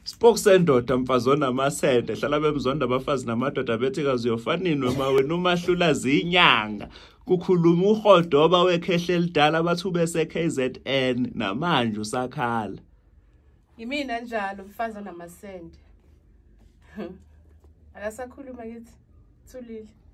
Spokusendoda Umfazi onMasende hlala bemzonda abafazi namadoda bethikazi uyofaninwe wena umahlula zinyanga kukhuluma uhodoba wekhehle elidala bathu bese KZN namanje usakhala. Yimina njalo Umfazi onMasende. Akasakhuluma kithi. Thulile.